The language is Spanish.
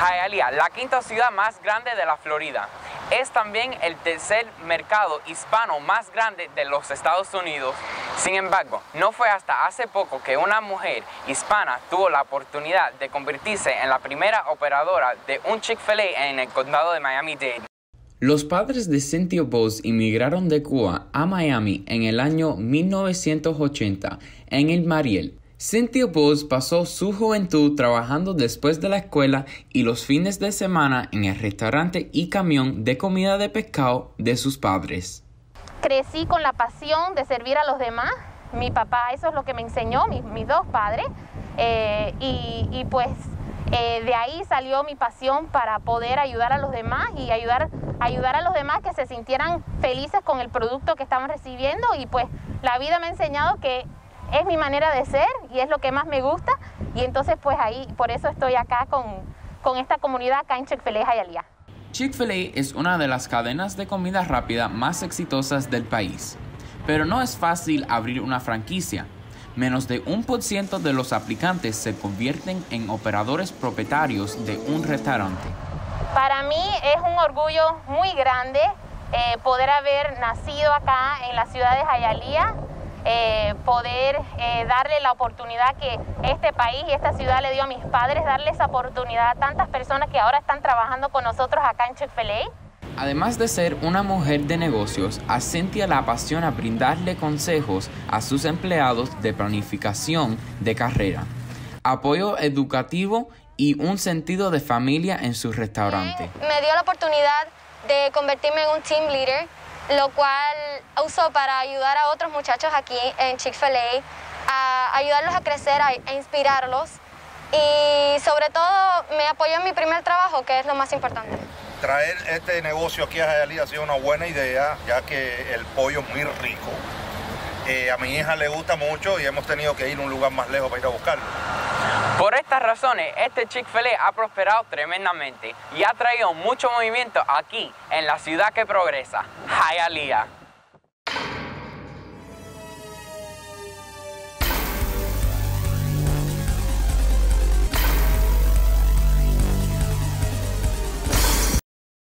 Hialeah, la quinta ciudad más grande de la Florida. Es también el tercer mercado hispano más grande de los Estados Unidos. Sin embargo, no fue hasta hace poco que una mujer hispana tuvo la oportunidad de convertirse en la primera operadora de un Chick-fil-A en el condado de Miami-Dade. Los padres de Cynthia Bowes inmigraron de Cuba a Miami en el año 1980 en el Mariel. Cynthia Bowes pasó su juventud trabajando después de la escuela y los fines de semana en el restaurante y camión de comida de pescado de sus padres. Crecí con la pasión de servir a los demás. Mi papá, eso es lo que me enseñó, mis dos padres. De ahí salió mi pasión para poder ayudar a los demás y ayudar a los demás que se sintieran felices con el producto que estaban recibiendo. Y pues la vida me ha enseñado que es mi manera de ser y es lo que más me gusta. Y entonces pues ahí, por eso estoy acá con esta comunidad acá en Chick-fil-A Hialeah. Chick-fil-A es una de las cadenas de comida rápida más exitosas del país. Pero no es fácil abrir una franquicia. Menos de 1% de los aplicantes se convierten en operadores propietarios de un restaurante. Para mí es un orgullo muy grande poder haber nacido acá en la ciudad de Hialeah, poder darle la oportunidad que este país y esta ciudad le dio a mis padres, darle esa oportunidad a tantas personas que ahora están trabajando con nosotros acá en Chick-fil-A. Además de ser una mujer de negocios, a Cynthia la apasiona brindarle consejos a sus empleados de planificación de carrera, apoyo educativo y un sentido de familia en su restaurante. Me dio la oportunidad de convertirme en un team leader, lo cual uso para ayudar a otros muchachos aquí en Chick-fil-A, a ayudarlos a crecer, a inspirarlos y sobre todo me apoyó en mi primer trabajo, que es lo más importante. Traer este negocio aquí a Hialeah ha sido una buena idea, ya que el pollo es muy rico. A mi hija le gusta mucho y hemos tenido que ir a un lugar más lejos para ir a buscarlo. Por estas razones, este Chick-fil-A ha prosperado tremendamente y ha traído mucho movimiento aquí, en la ciudad que progresa, Hialeah.